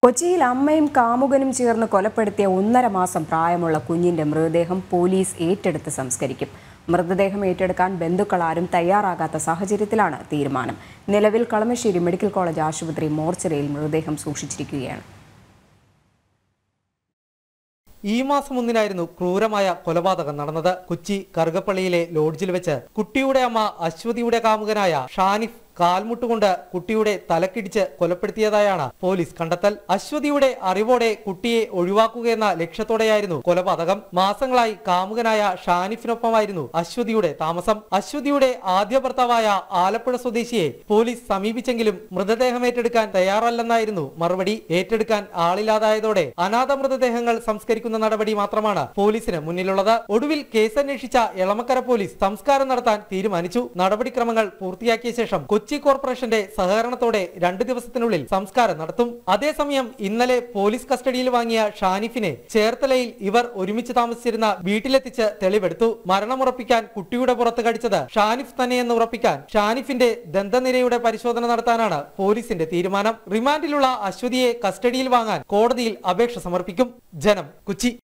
കൊച്ചിയിൽ അമ്മയും കാമുകനും ചേർന്ന് കൊലപ്പെടുത്തിയ 1.5 മാസം പ്രായമുള്ള കുഞ്ഞിന്റെ മൃതദേഹം പോലീസ് ഏറ്റെടുത്ത് സംസ്കരിക്കും. മൃതദേഹം ഏറ്റെടുക്കാൻ ബന്ധുക്കൾ ആരും തയ്യാറാകാത്ത സാഹചര്യത്തിലാണ് തീരുമാനം. നിലവിൽ കളമശ്ശേരി മെഡിക്കൽ കോളേജ് ആശുപത്രി മോർച്ചറിയിൽ മൃതദേഹം സൂക്ഷിച്ചിരിക്കുകയാണ്. ഈ മാസം 1-നായിരുന്നു ക്രൂരമായ കൊലപാതകം നടന്നത്. കൊച്ചി കറുകപ്പള്ളിയിലെ ലോഡ്ജിൽ വെച്ച് കുട്ടിയുടെ അമ്മ അശ്വതിയുടെ കാമുകനായ ഷാനിഫ് കാൽമുട്ടുകൊണ്ട് കുട്ടിയുടെ തലക്കിടിച്ച് കൊലപ്പെടുത്തിയതായാണ് പോലീസ് കണ്ടെത്തൽ. അശ്വതിയുടെ അറിവോടെ കുട്ടിയെ ഒഴിവാക്കുകയെന്ന ലക്ഷ്യത്തോടെയായിരുന്നു കൊലപാതകം. മാസങ്ങളായി കാമുകനായ ഷാനിഫിനൊപ്പമായിരുന്നു അശ്വതിയുടെ താമസം. അശ്വതിയുടെ ആദ്യ ഭർത്താവായ ആലപ്പുഴ സ്വദേശിയെ പോലീസ് സമീപിച്ചെങ്കിലും മൃതദേഹം ഏറ്റെടുക്കാൻ തയ്യാറല്ലെന്നായിരുന്നു മറുപടി. ഏറ്റെടുക്കാൻ ആളില്ലാതായതോടെ അനാഥ മൃതദേഹങ്ങൾ സംസ്കരിക്കുന്ന നടപടി മാത്രമാണ് പോലീസിന് മുന്നിലുള്ളത്. ഒടുവിൽ കേസന്വേഷിച്ച എളമക്കര പോലീസ് സംസ്കാരം നടത്താൻ തീരുമാനിച്ചു. നടപടിക്രമങ്ങൾ പൂർത്തിയാക്കിയ ശേഷം കൊച്ചി കോർപ്പറേഷന്റെ സഹകരണത്തോടെ 2 ദിവസത്തിനുള്ളിൽ സംസ്കാരം നടത്തും. അതേസമയം ഇന്നലെ പോലീസ് കസ്റ്റഡിയിൽ വാങ്ങിയ ഷാനിഫിനെ ചേർത്തലയിൽ ഇവർ ഒരുമിച്ച് താമസിച്ചിരുന്ന വീട്ടിലെത്തിച്ച് തെളിവെടുത്തു. മരണമുറപ്പിക്കാൻ കുട്ടിയുടെ പുറത്ത് കടിച്ചത് ഷാനിഫ് തന്നെയെന്ന് ഉറപ്പിക്കാൻ ഷാനിഫിന്റെ ദന്തനിരയുടെ പരിശോധന നടത്താനാണ് പോലീസിന്റെ തീരുമാനം. റിമാൻഡിലുള്ള അശ്വതിയെ കസ്റ്റഡിയിൽ വാങ്ങാൻ കോടതിയിൽ അപേക്ഷ സമർപ്പിക്കും. ജനം, കൊച്ചി.